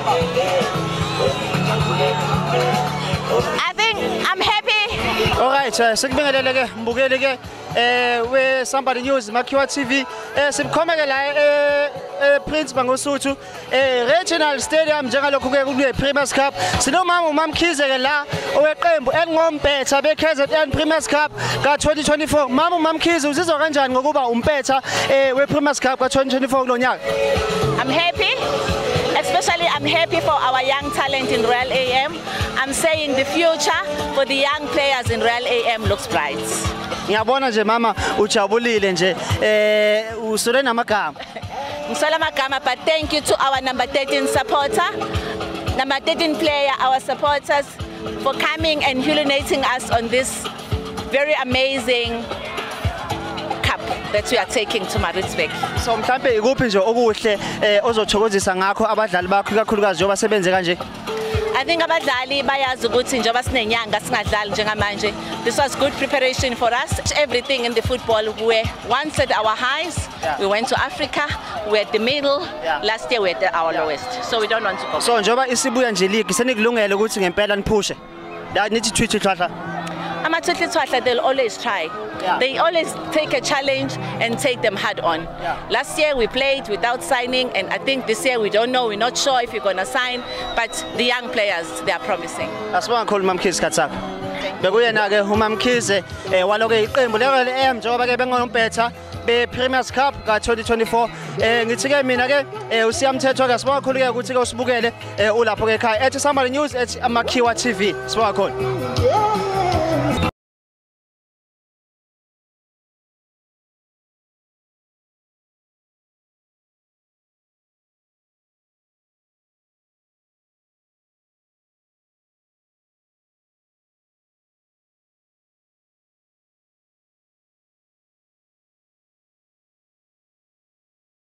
I think I'm happy. All right, sikubingelele ke mbukeli ke we Somebody News Makhiwa TV sibukhomeke la Prince Mangosuthu Regional Stadium njengalokho ke kuye Premier's Cup sinomama uMamkhize ke la oweqembu elingompetha beKZN Premier's Cup ka2024 mama uMamkhize uzizwa kanjani ngokuba umpetha we Premier's Cup ka2024 kulonyaka? I'm happy. Especially I'm happy for our young talent in Royal AM. I'm saying the future for the young players in Royal AM looks bright. Ngiyabona nje mama ujabulile nje usule namagama. Ngisola magama, but thank you to our number 13 supporter, number 13 player, our supporters for coming and urinating us on this very amazing cup that we are taking to Maritzburg. So mhlambe ikuphi nje okuhle ozothokozisa ngakho abadlali bakho ikakhulukazi njengoba sebenze kanje? I think abadlali bayazi ukuthi njengoba sinenyanga singadlali njengamanje. This was good preparation for us. Everything in the football, we once at our highs, we went to Africa, we're at the middle, last year we're at our lowest. So we don't want to go. So njengoba isibuya nje league senikulungele ukuthi ngempela niphushe. La nithi twitch twahla. Ama-Twatla, they'll always try. They always take a challenge and take them hard on. Last year we played without signing, and I think this year we don't know, we're not sure if we're going to sign, but the young players, they are promising. Asibonga kakhulu uMamkhize Katsaka. Bekuyena ke uMamkhize waloke iqembu level AM njengoba ke bengompetha be-Premier's Cup ka2024 ngithi ke mina ke uSiyamthethwa ke sibonga kakhulu ke ukuthi ke usibukele ulapho ke ekhaya ethi Somebody News ethi Makhiwa TV sibonga kakhulu.